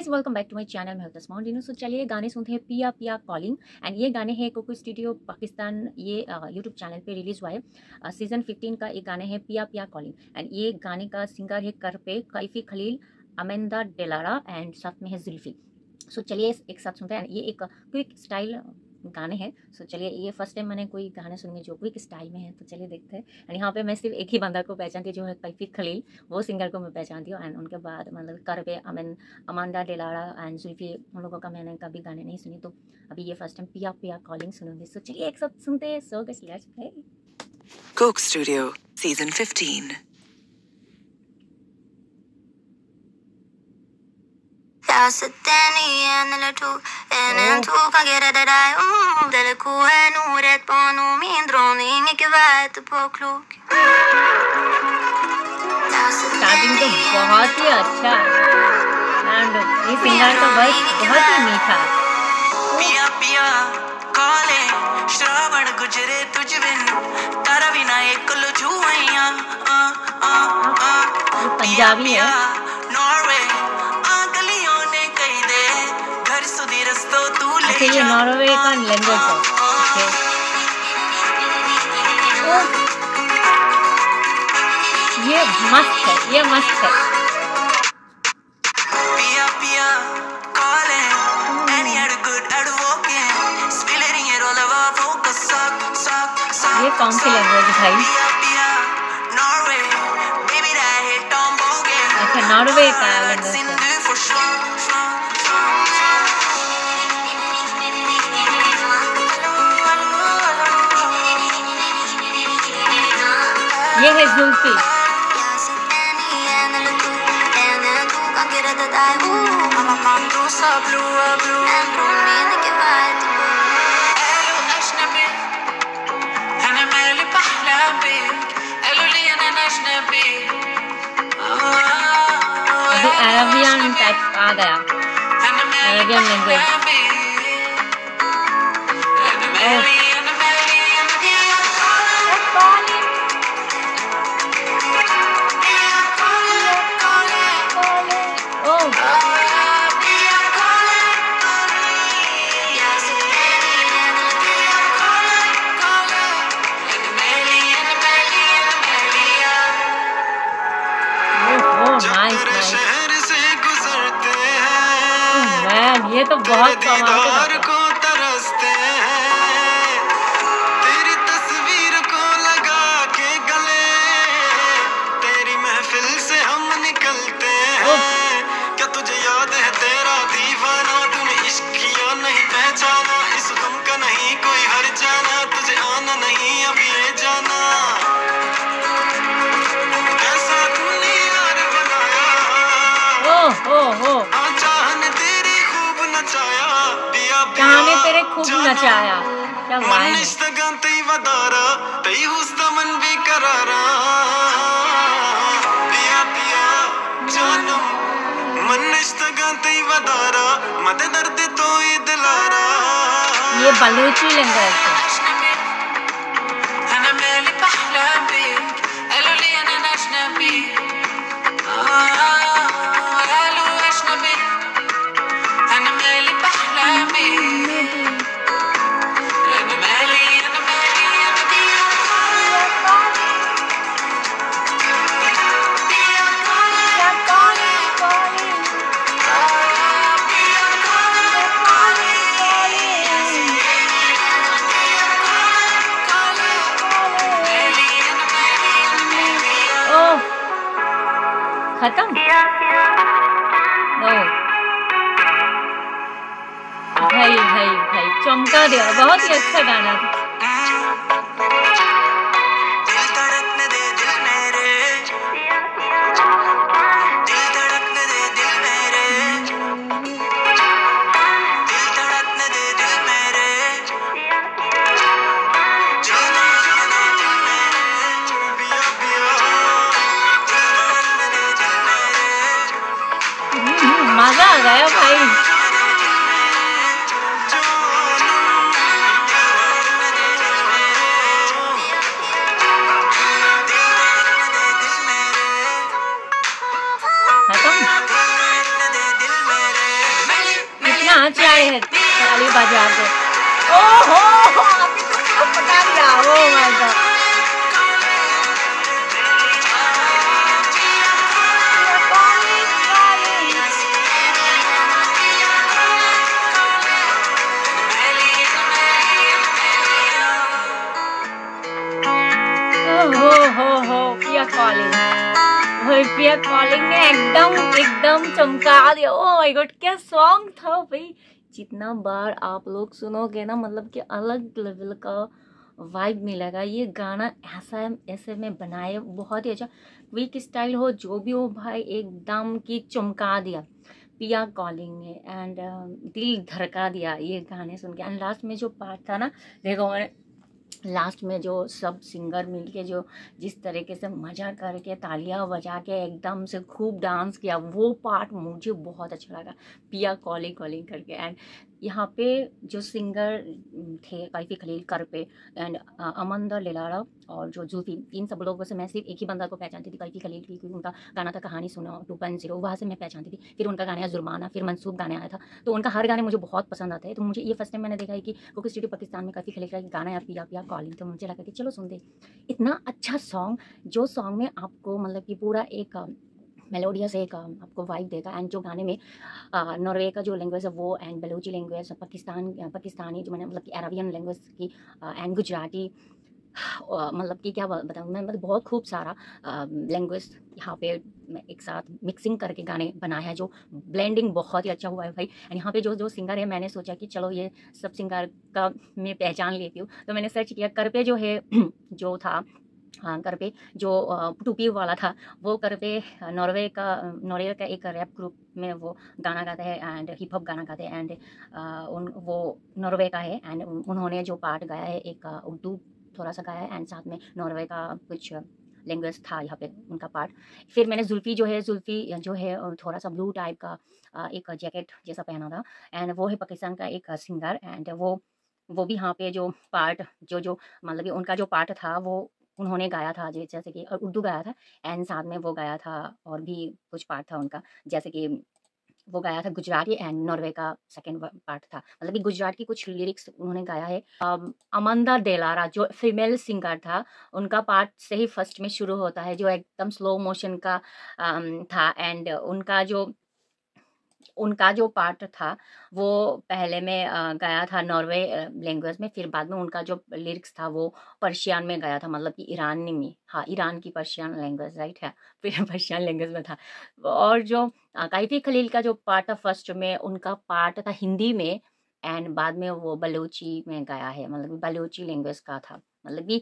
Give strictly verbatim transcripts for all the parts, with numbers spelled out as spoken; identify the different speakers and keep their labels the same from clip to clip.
Speaker 1: Guys, welcome back to my channel. मैं हूं तस्माउंडिनो। सो चलिए गाने सुनते हैं पिया पिया कॉलिंग। एंड ये गाने हैं कोको स्टूडियो पाकिस्तान, ये यूट्यूब चैनल पे रिलीज हुआ है। सीजन फिफ्टीन का एक गाने है पिया पिया कॉलिंग। एंड ये गाने का सिंगर है Karpe, Kaifi Khalil, Amanda Delara and साथ में है जुल्फी। सो चलिए एक साथ सुनते हैं। ये एक क्विक स्टाइल गाने हैं। सो चलिए, ये फर्स्ट टाइम मैंने कोई गाने सुने जो क्विक स्टाइल में है, तो चलिए देखते हैं। एंड यहाँ पे मैं सिर्फ एक ही बंदा को पहचानती हूँ, जो है कैफी खलील, वो सिंगर को मैं पहचानती हूँ। एंड उनके बाद मतलब करपे, अमेन अमांडा डेलारा एंड जुल्फी, उन लोगों का मैंने कभी गाने नहीं सुनी, तो अभी ये फर्स्ट टाइम पिया पिया कॉलिंग सुनूंगी। सो चलिए एक साथ सुनते हैं। So guys, let's play.
Speaker 2: Coke Studio, Season fifteen.
Speaker 3: Jag sitter en eller to, en en to kan gjøre det deg om. Dere ko er noe rett på noe, min dronning ikke vet på klok.
Speaker 1: Starting तो बहुत ही अच्छा and ये singer तो बस बहुत ही मीठा।
Speaker 4: पिया पिया काले श्रावण गुजरे तुझ बिन, तारा बिना एक लुझुआइया आ आ आ।
Speaker 1: पंजाबी है।
Speaker 4: नॉर्वे आगलियों ने कही दे, घर सुधी रस्तो तू ले जा।
Speaker 1: ये नॉर्वे का लैंग्वेज है। ये मस्त है, ये मस्त है।
Speaker 4: Piya Piya calling any ad good ad walking spilling it all over focus suck suck सक।
Speaker 1: ये कौन सी लैंग्वेज है भाई?
Speaker 4: Piya Piya Norway baby that hit Tom बोगे।
Speaker 1: अच्छा, नॉर्वे का लैंग्वेज है। ये है जुल्फी। अभी अरेबियन टाइप आ गया, अरेबियन लैंग्वेज। ये तो बहुत कमाल
Speaker 5: को तरसते हैं, तेरी तस्वीर को लगा के गले, तेरी महफिल से हम निकलते हैं। क्या तुझे याद है तेरा दीवाना, तूने इश्क किया नहीं पहचाना, इस गम का नहीं कोई हर जाना, तुझे आना नहीं अब ये जाना। कैसा तूने यार बनाया,
Speaker 1: ओ ओ ओ कहानी तेरे खूब नचाया। क्या वाइन है।
Speaker 5: तई वदारा तई हुस्ता मन बेकरारा, पिया पिया जानम मन निश्तगा तई वदारा, मद दर्द तो ये दिलारा।
Speaker 1: ये बलूची लैंग्वेज है। खत्म। नो भाई भाई भाई चमका दिया, बहुत ही अच्छा गाना था। मजा आ गया भाई। नाच रहे हैं ताली बजा के। ओहो अभी तो पता दिया। ओह माय गॉड हो हो हो पिया कॉलिंग। भाई पिया कॉलिंग ने एकदम एकदम चमका दिया। ओह माय गॉड क्या सॉन्ग था भाई। जितना बार आप लोग सुनोगे ना मतलब कि अलग लेवल का वाइब मिलेगा। ये गाना ऐसा ऐसे में बनाए बहुत ही अच्छा क्विक स्टाइल हो जो भी हो भाई एकदम की चमका दिया पिया कॉलिंग ने। एंड दिल धड़का दिया ये गाने सुन के। एंड लास्ट में जो पार्ट था ना देखो लास्ट में जो सब सिंगर मिलके जो जिस तरीके से मजा करके तालियां बजा के एकदम से खूब डांस किया वो पार्ट मुझे बहुत अच्छा लगा पिया कॉलिंग कॉलिंग करके। एंड यहाँ पे जो सिंगर थे Kaifi Khalil Karpe and Amanda Delara और जो जूफी इन सब लोगों से मैं सिर्फ एक ही बंदा को पहचानती थी कैफी खलील की क्योंकि उनका गाना था कहानी सुनो टू पॉइंट जीरो वहाँ से मैं पहचानती थी। फिर उनका गाना जुर्माना फिर मनसूब गाने आया था तो उनका हर गाने मुझे बहुत पसंद आते हैं। तो मुझे ये फर्स्ट टाइम मैंने देखा है कि कोक स्टूडियो पाकिस्तान में कैफी खलील का गाना या पिया पिया कॉलिंग। तो मुझे लगा कि चलो सुन दे इतना अच्छा सॉन्ग जो सॉन्ग में आपको मतलब कि पूरा एक मेलोडियस एक आपको वाइब देगा। एंड जो गाने में नॉर्वे का जो लैंग्वेज है वो एंड बलूची लैंग्वेज पाकिस्तान पाकिस्तानी जो मैंने मतलब कि अरबियन लैंग्वेज की एंड गुजराती मतलब कि क्या बताऊँ मैं मतलब बहुत खूब सारा लैंग्वेज यहाँ पे एक साथ मिक्सिंग करके गाने बनाया है जो ब्लेंडिंग बहुत ही अच्छा हुआ है भाई। एंड यहाँ पे जो जो सिंगर है मैंने सोचा कि चलो ये सब सिंगर का मैं पहचान लेती हूँ तो मैंने सर्च किया करपे जो है जो था हाँ करपे जो टूपी वाला था वो करपे नॉर्वे का नॉर्वे का एक रैप ग्रुप में वो गाना गाते हैं एंड हिप हॉप गाना गाते हैं। एंड उन वो नॉर्वे का है एंड उन्होंने जो पार्ट गाया है एक उर्दू थोड़ा सा गाया है एंड साथ में नॉर्वे का कुछ लैंग्वेज था यहाँ पे उनका पार्ट। फिर मैंने जुल्फी जो है जुल्फी जो है थोड़ा सा ब्लू टाइप का एक जैकेट जैसा पहना था एंड वो है पाकिस्तान का एक सिंगर। एंड वो वो भी यहाँ पे जो पार्ट जो जो मतलब कि उनका जो पार्ट था वो उन्होंने गाया था जैसे कि और उर्दू गाया था एंड साथ में वो गाया था और भी कुछ पार्ट था उनका जैसे कि वो गाया था गुजराती एंड नॉर्वे का सेकंड पार्ट था मतलब कि गुजरात की कुछ लिरिक्स उन्होंने गाया है। अमंदा डेलारा जो फीमेल सिंगर था उनका पार्ट से ही फर्स्ट में शुरू होता है जो एकदम स्लो मोशन का था। एंड उनका जो उनका जो पार्ट था वो पहले में गाया था नॉर्वे लैंग्वेज में फिर बाद में उनका जो लिरिक्स था वो पर्शियन में गाया था मतलब कि ईरानी में हाँ ईरान की पर्शियन लैंग्वेज राइट है फिर पर्शियन लैंग्वेज में था। और जो कैफी खलील का जो पार्ट था फर्स्ट में उनका पार्ट था हिंदी में एंड बाद में वो बलूची में गाया है मतलब बलूची लैंग्वेज का था मतलब कि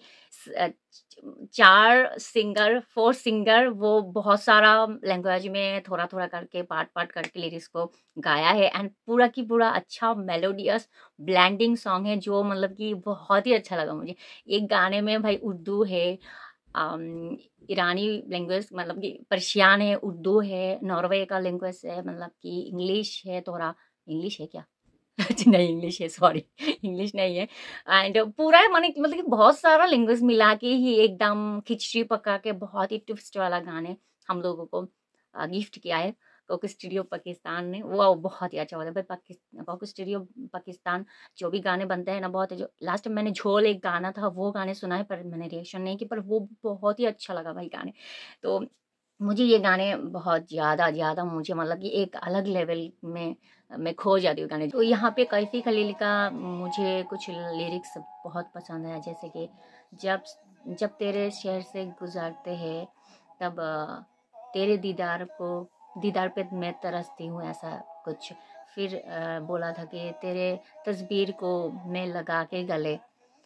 Speaker 1: चार सिंगर फोर सिंगर वो बहुत सारा लैंग्वेज में थोड़ा थोड़ा करके पार्ट पार्ट करके लिरिक्स को गाया है एंड पूरा की पूरा अच्छा मेलोडियस ब्लेंडिंग सॉन्ग है जो मतलब कि बहुत ही अच्छा लगा मुझे। एक गाने में भाई उर्दू है ईरानी लैंग्वेज मतलब कि पर्शियन है उर्दू है नॉर्वे का लैंग्वेज है मतलब कि इंग्लिश है थोड़ा इंग्लिश है क्या नहीं इंग्लिश है सॉरी इंग्लिश नहीं है एंड पूरा माने मतलब कि बहुत सारा लैंग्वेज मिला के ही एकदम खिचड़ी पका के बहुत ही ट्विस्ट वाला गाने हम लोगों को गिफ्ट किया है कोक स्टूडियो पाकिस्तान ने। वो बहुत ही अच्छा होता है भाई पाकिस्तान कोक स्टूडियो पाकिस्तान जो भी गाने बनते हैं ना बहुत जो लास्ट में मैंने झोल एक गाना था वो गाने सुना है पर मैंने रिएक्शन नहीं की पर वो बहुत ही अच्छा लगा भाई गाने। तो मुझे ये गाने बहुत ज़्यादा ज़्यादा मुझे मतलब कि एक अलग लेवल में मैं खो जाती हूँ गाने। तो यहाँ पे कैफी खलील का मुझे कुछ लिरिक्स बहुत पसंद है जैसे कि जब जब तेरे शहर से गुजरते हैं तब तेरे दीदार को दीदार पे मैं तरसती हूँ ऐसा कुछ। फिर बोला था कि तेरे तस्वीर को मैं लगा के गले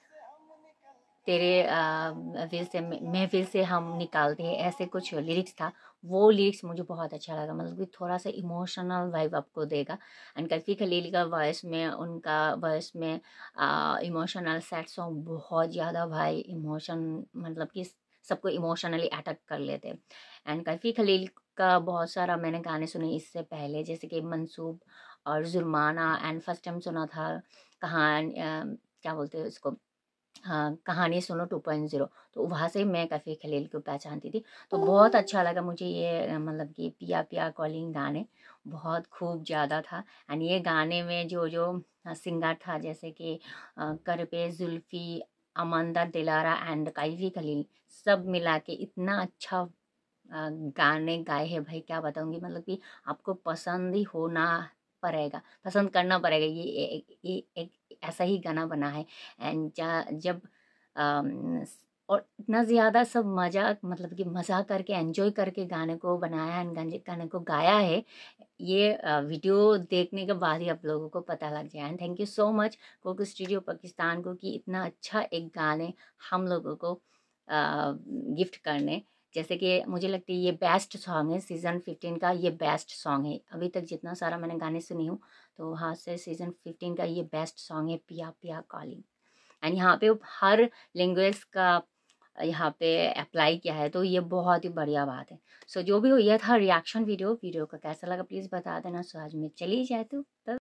Speaker 1: तेरे महफिल से महफिल से हम निकालते हैं ऐसे कुछ लिरिक्स था। वो लिरिक्स मुझे बहुत अच्छा लगा मतलब कि थोड़ा सा इमोशनल वाइब आपको देगा। एंड कैफी खलील का वॉइस में उनका वॉइस में इमोशनल सैड सॉन्ग बहुत ज़्यादा भाई इमोशन मतलब कि सबको इमोशनली अटैक कर लेते हैं। एंड कैफी खलील का बहुत सारा मैंने गाने सुने इससे पहले जैसे कि मनसूब और जुर्माना एंड फर्स्ट टाइम सुना था कहाँ क्या बोलते हैं उसको हाँ, कहानी सुनो टू पॉइंट ज़ीरो, तो वहाँ से मैं कैफ़े खलील को पहचानती थी। तो बहुत अच्छा लगा मुझे ये मतलब कि पिया पिया कॉलिंग गाने बहुत खूब ज़्यादा था। एंड ये गाने में जो जो सिंगर था जैसे कि Karpe Xulfi, Amanda Delara and Kaifi Khalil, सब मिला के इतना अच्छा गाने गाए हैं भाई, क्या बताऊँगी। मतलब कि आपको पसंद ही होना पड़ेगा, पसंद करना पड़ेगा। ये ये एक ऐसा ही गाना बना है। एंड जब और इतना ज़्यादा सब मज़ा मतलब कि मज़ा करके एंजॉय करके गाने को बनाया है, गाने गाने को गाया है, ये वीडियो देखने के बाद ही आप लोगों को पता लग जाए। And thank you so much Coke Studio Pakistan को कि इतना अच्छा एक गाने हम लोगों को गिफ्ट करने। जैसे कि मुझे लगता है ये बेस्ट सॉन्ग है सीज़न फिफ्टीन का, ये बेस्ट सॉन्ग है अभी तक जितना सारा मैंने गाने सुनी हूँ, तो वहाँ से सीज़न फिफ्टीन का ये बेस्ट सॉन्ग है पिया पिया कॉलिंग। एंड यहाँ पे हर लैंग्वेज का यहाँ पे अप्लाई किया है, तो ये बहुत ही बढ़िया बात है। सो so, जो भी हो, यह था रिएक्शन वीडियो वीडियो का कैसा लगा प्लीज़ बता देना। सो so, आज मैं चली जाए तो